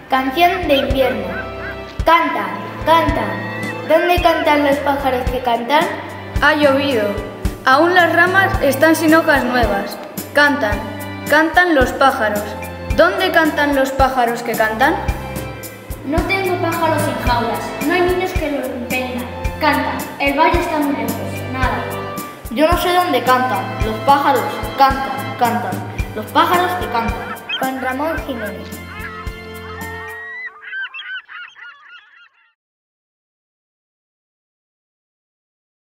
Canción de invierno. Cantan, cantan. ¿Dónde cantan los pájaros que cantan? Ha llovido. Aún las ramas están sin hojas nuevas. Cantan, cantan los pájaros. ¿Dónde cantan los pájaros que cantan? No tengo pájaros en jaulas. No hay niños que los entendan. Cantan. El valle está muy lejos. Nada. Yo no sé dónde cantan. Los pájaros cantan, cantan. Los pájaros que cantan. Juan Ramón Jiménez.